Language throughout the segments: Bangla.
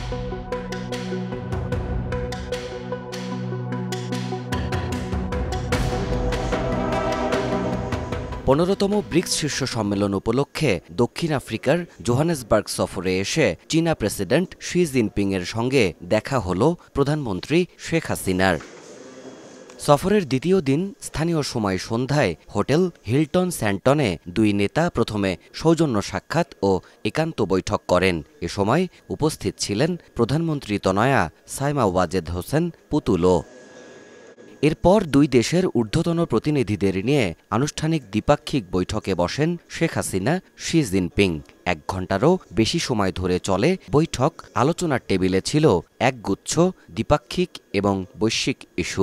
15তম ব্রিক্স শীর্ষ সম্মেলন উপলক্ষে দক্ষিণ আফ্রিকার জোহানেসবার্গ সফরে এসে চীনা প্রেসিডেন্ট শি জিনপিং এর সঙ্গে দেখা হল প্রধানমন্ত্রী শেখ হাসিনার। সফরের দ্বিতীয় দিন স্থানীয় সময় সন্ধ্যায় হোটেল হিলটন স্যান্টনে দুই নেতা প্রথমে সৌজন্য সাক্ষাৎ ও একান্ত বৈঠক করেন। এ সময় উপস্থিত ছিলেন প্রধানমন্ত্রী তনয়া সাইমা ওয়াজেদ হোসেন পুতুলও। এরপর দুই দেশের ঊর্ধ্বতন প্রতিনিধিদের নিয়ে আনুষ্ঠানিক দ্বিপাক্ষিক বৈঠকে বসেন শেখ হাসিনা শি জিনপিং। 1 ঘণ্টারও বেশি সময় ধরে চলে বৈঠক। আলোচনার টেবিলে ছিল একগুচ্ছ দ্বিপাক্ষিক এবং বৈশ্বিক ইস্যু।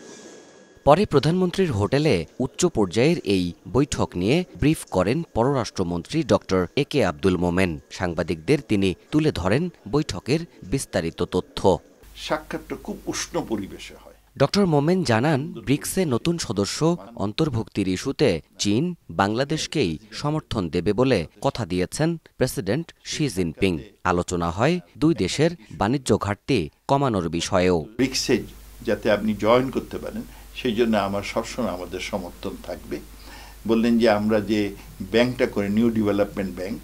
পরে প্রধানমন্ত্রীর হোটেলে উচ্চ পর্যায়ের এই বৈঠক নিয়ে ব্রিফ করেন পররাষ্ট্রমন্ত্রী ডক্টর একে আব্দুল মোমেন। সাংবাদিকদের তিনি তুলে ধরেন বৈঠকের বিস্তারিত তথ্য। সাক্ষাৎটা খুব উষ্ণ পরিবেশে হয়। ডক্টর মোমেন জানান, ব্রিক্সে নতুন সদস্য অন্তর্ভুক্তির ইস্যুতে চীন বাংলাদেশকেই সমর্থন দেবে বলে কথা দিয়েছেন প্রেসিডেন্ট শি জিনপিং। আলোচনা হয় দুই দেশের বাণিজ্য ঘাটতি কমানোর বিষয়েও। ব্রিক্সে যাতে আপনি জয়েন করতে পারেন সেই জন্য আমার সবসময় আমাদের সমর্থন থাকবে। বললেন যে আমরা যে ব্যাংকটা করে নিউ ডেভেলপমেন্ট ব্যাংক,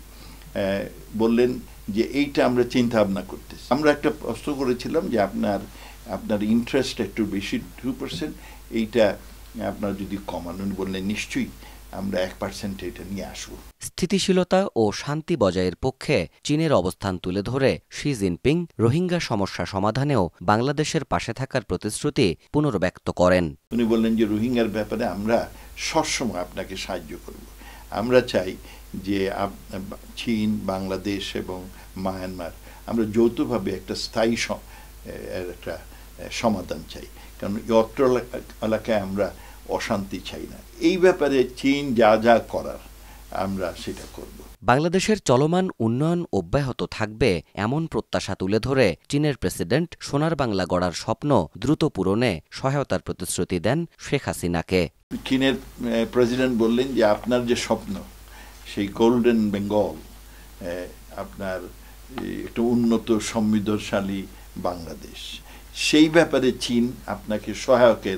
বললেন যে এইটা আমরা চিন্তা ভাবনা করতেছি। আমরা একটা প্রশ্ন করেছিলাম যে আপনার ইন্টারেস্ট একটু বেশি 2%, এইটা আপনার যদি কমানো, বললেন নিশ্চয়ই আমরা 1% এটা নিয়ে আসবো। স্থিতিশীলতা ও শান্তি বজায়ের পক্ষে চীনের অবস্থান তুলে ধরে শি জিনপিং রোহিঙ্গা সমস্যা সমাধানেও বাংলাদেশের পাশে থাকার প্রতিশ্রুতি পুনর্ব্যক্ত করেন। উনি বললেন যে রোহিঙ্গার ব্যাপারে আমরা সবসময় আপনাকে সাহায্য করব। আমরা চাই যে চীন, বাংলাদেশ এবং মায়ানমার আমরা যৌথভাবে একটা স্থায়ী একটা সমাধান চাই, কারণ অত্র এলাকায় আমরা অশান্তি চাই না। এই ব্যাপারে চীন যা যা করার আমরা সেটা করব। বাংলাদেশের চলমান উন্নয়ন অব্যাহত থাকবে এমন প্রত্যাশা তুলে ধরে চীনের প্রেসিডেন্ট সোনার বাংলা গড়ার স্বপ্ন দ্রুত পূরণে সহায়তার প্রতিশ্রুতি দেন শেখ হাসিনাকে। চীনের প্রেসিডেন্ট বললেন যে আপনার যে স্বপ্ন, সেই গোল্ডেন বেঙ্গল, আপনার একটা উন্নত সমৃদ্ধশালী বাংলাদেশ, সেই ব্যাপারে চীন আপনাকে সহায়কের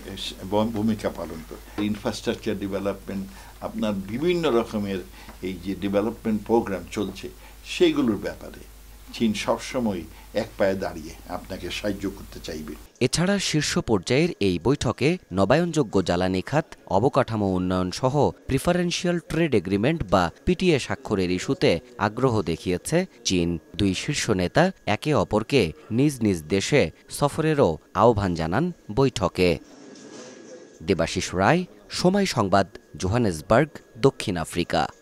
ভূমিকা পালন করে। ইনফ্রাস্ট্রাকচার ডেভেলপমেন্ট, আপনার বিভিন্ন রকমের এই যে ডেভেলপমেন্ট প্রোগ্রাম চলছে সেইগুলোর ব্যাপারে চীন সবসময় এক পায়ে দাঁড়িয়ে আপনাকে সাহায্য করতে চাইবে। এছাড়া শীর্ষ পর্যায়ের এই বৈঠকে নবায়নযোগ্য জ্বালানি খাত, অবকাঠামো উন্নয়ন সহ প্রিফারেন্সিয়াল ট্রেড এগ্রিমেন্ট বা পিটিএ স্বাক্ষরের ইস্যুতে আগ্রহ দেখিয়েছে চীন। দুই শীর্ষ নেতা একে অপরকে নিজ নিজ দেশে সফরেরও আহ্বান জানান বৈঠকে। দেবাশিস রায়, সময় সংবাদ, জোহানেসবার্গ, দক্ষিণ আফ্রিকা।